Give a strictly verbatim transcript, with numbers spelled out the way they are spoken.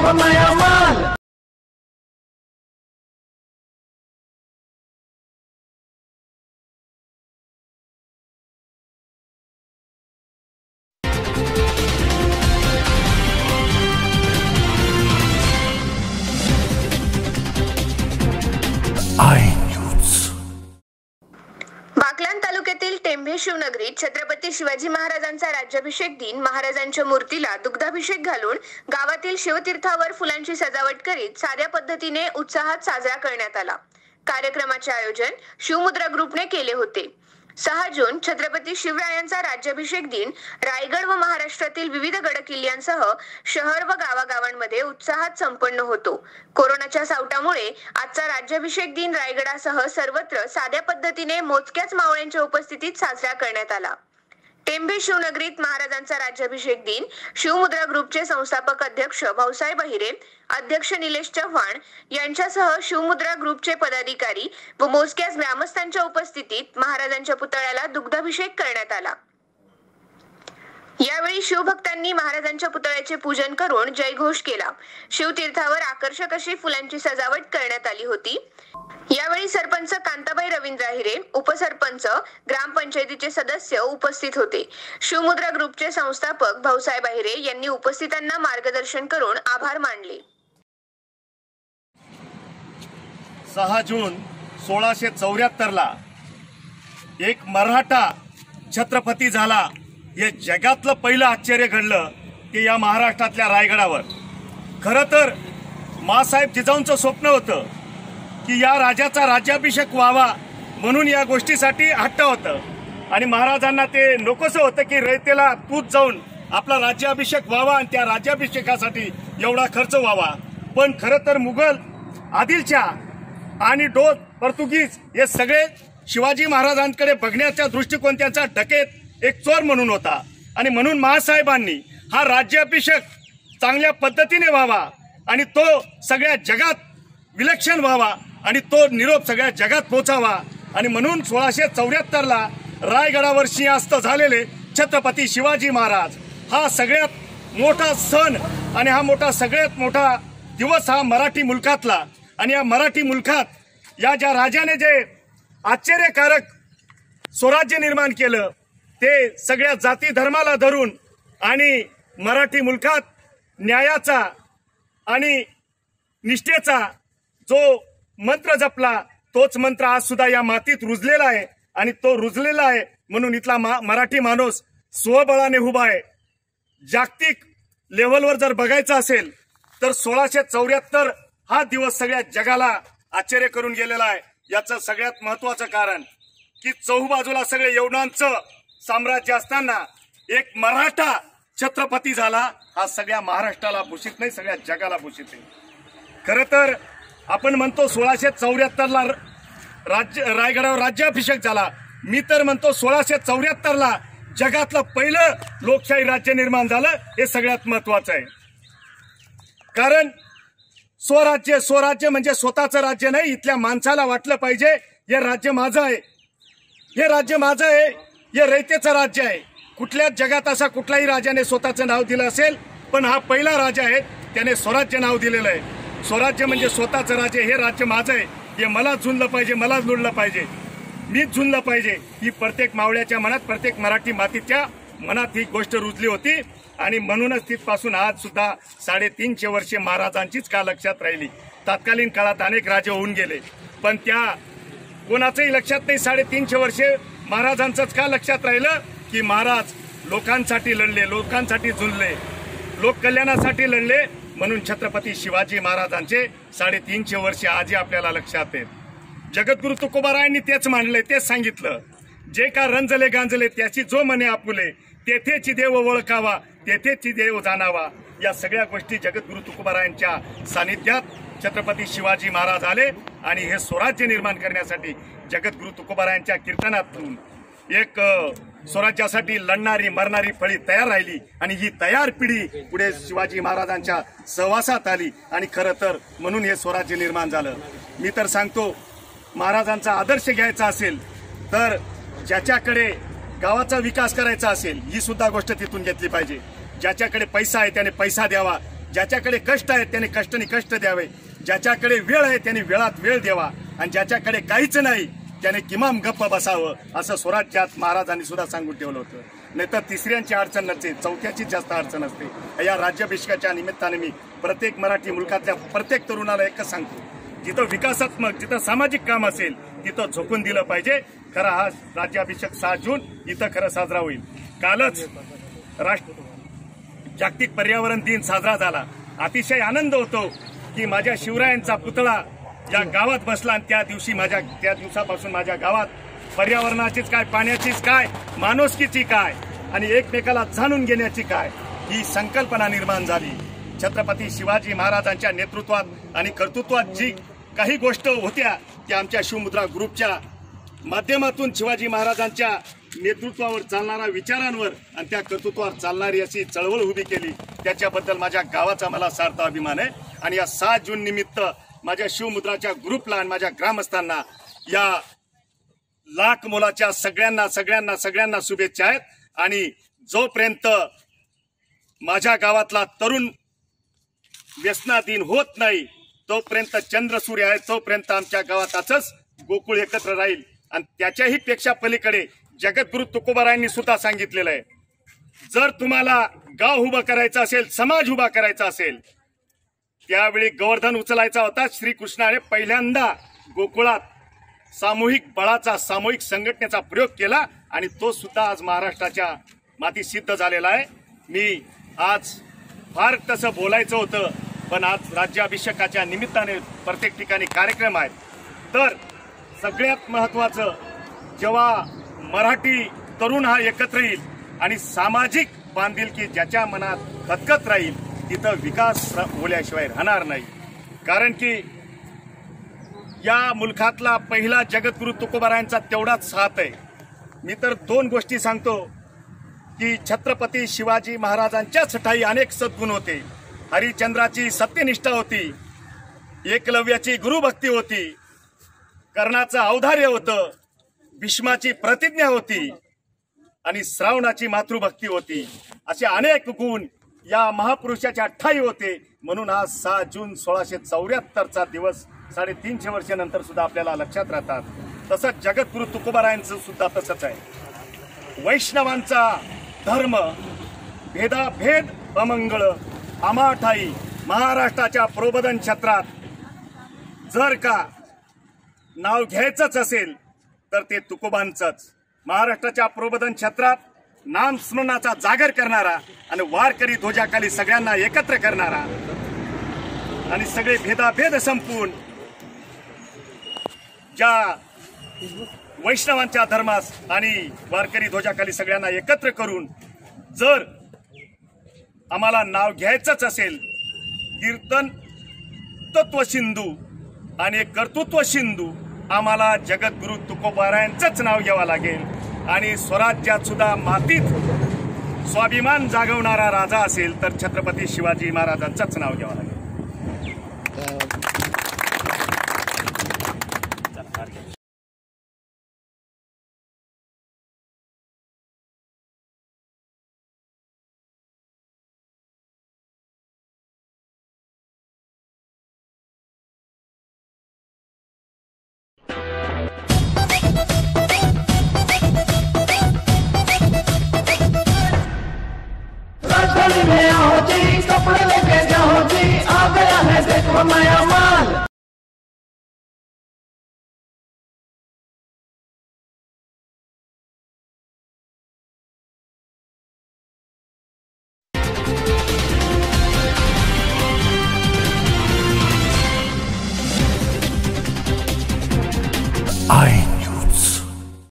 हो नया माल। बाकलाण तालुक्यातील टेंभे शिवनगरीत छत्रपती शिवाजी महाराजांचा राज्याभिषेक दिन महाराजांच्या मूर्तीला दुग्धाभिषेक घालून गावातील शिवतीर्थावर फुलांची सजावट करीत साध्या पद्धतीने उत्साहात साजरा करण्यात आला। कार्यक्रमाचे आयोजन शिवमुद्रा ग्रुपने केले होते। सहा जून छत्रपती शिवरायांचा राज्याभिषेक दिन रायगड व महाराष्ट्रातील विविध गडकिल्ल्यांसह शहर व गावागावांमध्ये उत्साहात संपन्न होतो। कोरोनाच्या सावटामुळे आजचा राज्याभिषेक दिन रायगडासह सर्वत्र साध्या पद्धतीने मोजक्याच मावळ्यांच्या उपस्थितीत साजरा करण्यात आला। टेंभे शिवनगरीत महाराजांचा राज्याभिषेक दिन शिवमुद्रा ग्रुपचे संस्थापक अध्यक्ष भाऊसाहेब अहिरे, अध्यक्ष निलेश चव्हाण यांच्यासह शिवमुद्रा ग्रुपचे पदाधिकारी व मोजक्याच ग्रामस्थांच्या उपस्थितीत महाराजांच्या पुतळ्याला दुग्धाभिषेक करण्यात आला। यावेळी शिवभक्तांनी महाराजांच्या पुतळ्याचे पूजन करून जयघोष केला। शिवतीर्थावर आकर्षक अशी फुलांची सजावट करण्यात आली होती। यावेळी सरपंच कांताबाई रवींद्र अहिरे, उपसरपंच, ग्रामपंचायतीचे सदस्य उपस्थित होते। शिवमुद्रा ग्रुपचे संस्थापक भाऊसाहेब अहिरे यांनी उपस्थितांना मार्गदर्शन करून आभार मानले। सहा जून सोळाशे चौऱ्याहत्तर ला एक मराठा छत्रपती झाला। हे जगातलं पहिलं आश्चर्य घडलं ते या महाराष्ट्रातल्या रायगडावर। खरं तर मासाहेब जिजाऊंचं स्वप्न होतं की या राजाचा राज्याभिषेक व्हावा, म्हणून या गोष्टीसाठी हट्ट होतं आणि महाराजांना ते नकोसं होतं की रयतेला तूच जाऊन आपला राज्याभिषेक व्हावा आणि त्या राज्याभिषेकासाठी एवढा खर्च व्हावा। पण खरं तर मुघल, आदिलशाह आणि डोच, पोर्तुगीज हे सगळे शिवाजी महाराजांकडे बघण्याच्या दृष्टिकोन त्यांचा डकेत एक चोर म्हणून होता आणि म्हणून महासाहेबांनी हा राज्याभिषेक चांगल्या पद्धतीने व्हावा आणि तो सगळ्या जगात विलक्षण व्हावा आणि तो निरोप सगळ्या जगात पोहोचावा आणि म्हणून सोळाशे चौऱ्याहत्तर ला रायगडावर सिंहास्त झालेले छत्रपती शिवाजी महाराज हा सगळ्यात मोठा सण आणि हा मोठा सगळ्यात मोठा दिवस हा मराठी मुलखातला। आणि या मराठी मुलखात या ज्या राजाने जे आश्चर्यकारक स्वराज्य निर्माण केलं ते सगळ्या जाती धर्माला धरून आणि मराठी मुलखात न्यायाचा आणि निष्ठेचा जो मंत्र जपला तोच मंत्र आज सुद्धा या मातीत रुजलेला आहे आणि तो रुजलेला आहे म्हणून इथला मराठी माणूस स्वबळाने उभा आहे। जागतिक लेव्हलवर जर बघायचं असेल तर सोळाशे चौऱ्याहत्तर हा दिवस सगळ्या जगाला आश्चर्य करून गेलेला आहे। याचं सगळ्यात महत्वाचं कारण की चौबाजूला सगळे यवनांचं साम्राज्य असताना एक मराठा छत्रपती झाला, हा सगळ्या महाराष्ट्राला भूषित नाही, सगळ्या जगाला भूषित आहे। खरं तर आपण म्हणतो सोळाशे चौऱ्याहत्तर ला राज्य रायगडावर राज्याभिषेक झाला, मी तर म्हणतो सोळाशे चौऱ्याहत्तर ला जगातलं पहिलं लोकशाही राज्य निर्माण झालं, हे सगळ्यात महत्वाचं आहे। कारण स्वराज्य स्वराज्य म्हणजे स्वतःचं राज्य नाही, इथल्या माणसाला वाटलं पाहिजे हे राज्य माझं आहे, हे राज्य माझं आहे, हे रयतेचं राज्य आहे। कुठल्याच जगात असा कुठल्याही राजाने स्वतःचं नाव दिलं असेल, पण हा पहिला राजा आहे त्याने स्वराज्य नाव दिलेलं आहे। स्वराज्य म्हणजे स्वतःचं राज्य, हे राज्य माझं आहे, हे मला झुंजलं पाहिजे, मला लुडलं पाहिजे, मीच झुंजलं पाहिजे, ही प्रत्येक मावळ्याच्या मनात, प्रत्येक मराठी मातीच्या मनात ही गोष्ट रुजली होती आणि म्हणूनच तिथपासून आज सुद्धा साडेतीनशे वर्षे महाराजांचीच का लक्षात राहिली। तत्कालीन काळात अनेक राजे होऊन गेले, पण त्या कोणाचंही लक्षात नाही साडेतीनशे वर्षे महाराजांचंच का लक्षात राहिलं की महाराज लोकांसाठी लढले, लोकांसाठी झुंजले, लोककल्याणासाठी लढले, म्हणून छत्रपती शिवाजी महाराजांचे साडेतीनशे वर्षे आजही आपल्याला लक्षात आहेत। जगद्गुरु तुकोबारायांनी तेच मांडले, तेच सांगितलं, जे का रंजले गांजले त्याची जो मने आपुले, तेथेची देव ओळखावा, तेथेची देव जाणावा। या सगळ्या गोष्टी जगद्गुरु तुकोबारायांच्या सानिध्यात छत्रपती शिवाजी महाराज आले आणि हे स्वराज्य निर्माण करण्यासाठी जगद्गुरु तुकोबारायांच्या कीर्तनातून एक स्वराज्यासाठी लढणारी मरणारी फळी तयार राहिली आणि ही तयार पिढी पुढे शिवाजी महाराजांच्या सहवासात आली आणि खरं तर म्हणून हे स्वराज्य निर्माण झालं। मी तर सांगतो, महाराजांचा आदर्श घ्यायचा असेल तर ज्याच्याकडे गावाचा विकास करायचा असेल ही सुद्धा गोष्ट तिथून घेतली पाहिजे। ज्याच्याकडे पैसा आहे त्याने पैसा द्यावा, ज्याच्याकडे कष्ट आहेत त्याने कष्टाने कष्ट द्यावे, ज्याच्याकडे वेळ आहे त्याने वेळात वेळ द्यावा आणि ज्याच्याकडे काहीच नाही त्याने किमान गप्प बसावं, असं स्वराज्यात महाराजांनी सुद्धा सांगून ठेवलं होतं. नाही तर तिसऱ्यांची अडचण नसते, चौथ्याची जास्त अडचण असते. या राज्याभिषेकाच्या निमित्ताने मी प्रत्येक मराठी मुलखातल्या प्रत्येक तरुणाला एकच सांगतो, जिथं विकासात्मक जिथं सामाजिक काम असेल तिथं झोकून दिलं पाहिजे. खरा हा राज्याभिषेक सहा जून इथं खरं साजरा होईल. कालच राष्ट्र जागतिक पर्यावरण दिन साजरा झाला. अतिशय आनंद होतो की माझ्या शिवरायांचा पुतळा या गावात बसला आणि त्या दिवशी माझ्या त्या दिवसापासून माझ्या गावात पर्यावरणाचीच काय, पाण्याचीच काय, माणुसकीची काय आणि एकमेकाला जाणून घेण्याची काय ही संकल्पना निर्माण झाली. छत्रपती शिवाजी महाराजांच्या नेतृत्वात आणि कर्तृत्वात जी काही गोष्ट होत्या त्या आमच्या शिवमुद्रा ग्रुपच्या माध्यमातून शिवाजी महाराजांच्या नेतृत्वावर चालणाऱ्या विचारांवर आणि त्या कर्तृत्वावर चालणारी अशी चळवळ उभी केली, त्याच्याबद्दल माझ्या गावाचा मला सार्थ अभिमान आहे. आणि या सात जून निमित्त माझ्या शिवमुद्राच्या ग्रुपला आणि माझ्या ग्रामस्थांना या लाख मोलाच्या सगळ्यांना सगळ्यांना सगळ्यांना शुभेच्छा आहेत. आणि जोपर्यंत माझ्या गावातला तरुण व्यसनाधीन होत नाही तोपर्यंत चंद्र सूर्य आहे, तोपर्यंत आमच्या गावात असंच गोकुळ एकत्र राहील. आणि त्याच्याही पेक्षा पलीकडे जगद्गुरु तुकोबारायांनी सुद्धा सांगितलेलं आहे, जर तुम्हाला गाव उभं करायचं असेल, समाज उभा करायचा असेल, त्यावेळी गोवर्धन उचलायचा होता. श्रीकृष्णाने पहिल्यांदा गोकुळात सामूहिक बळाचा, सामूहिक संघटनेचा प्रयोग केला आणि तो सुद्धा आज महाराष्ट्राच्या माती सिद्ध झालेला आहे. मी आज फार तसं बोलायचं होतं, पण आज राज्याभिषेकाच्या निमित्ताने प्रत्येक ठिकाणी कार्यक्रम आहेत. तर सगळ्यात महत्वाचं, जेव्हा मराठी तरुण हा एकत्र येईल आणि सामाजिक बांधिलकी ज्याच्या मनात खतखत राहील तिथं विकास बोलल्याशिवाय राहणार नाही. कारण की या मुलखातला पहिला जगद्गुरु तुकोबारायांचा तेवढाच साथ आहे. मी तर दोन गोष्टी सांगतो की छत्रपती शिवाजी महाराजांच्याच ठाई अनेक सद्गुण होते. हरिश्चंद्राची सत्यनिष्ठा होती, एकलव्याची गुरुभक्ती होती, कर्णाचं औदार्य होतं, भीष्माची प्रतिज्ञा होती आणि श्रावणाची मातृभक्ती होती. असे अनेक गुण या महापुरुषाच्या ठाई होते. म्हणून आज सहा जून सोळाशे चौऱ्याहत्तरचा दिवस साडेतीनशे वर्षानंतर सुद्धा आपल्याला लक्षात राहतात. तसंच जगद्गुरु तुकोबारायांचं सुद्धा तसंच आहे. वैष्णवांचा धर्म भेदाभेद अमंगळ आमाठाई महाराष्ट्राच्या प्रबोधन क्षेत्रात जर का नाव घ्यायचंच असेल तर ते तुकोबांचंच. महाराष्ट्राच्या प्रबोधन क्षेत्रात नामस्मरणाचा जागर करणारा आणि वारकरी ध्वजाखाली सगळ्यांना एकत्र करणारा आणि सगळे भेदाभेद संपवून ज्या वैष्णवांच्या धर्मास आणि वारकरी ध्वजाखाली सगळ्यांना एकत्र करून जर आम्हाला नाव घ्यायचंच असेल, कीर्तन तत्व सिंधू आणि कर्तृत्व सिंधू आम्हाला जगद्गुरु तुकोबारायांचंच नाव घ्यावं लागेल. आणि स्वराज्यात सुद्धा मातीत स्वाभिमान जागवणारा राजा असेल तर छत्रपती शिवाजी महाराजांचंच नाव घ्यावं लागेल. कपड़े लेके जाओ जी, आ गया है देखो नया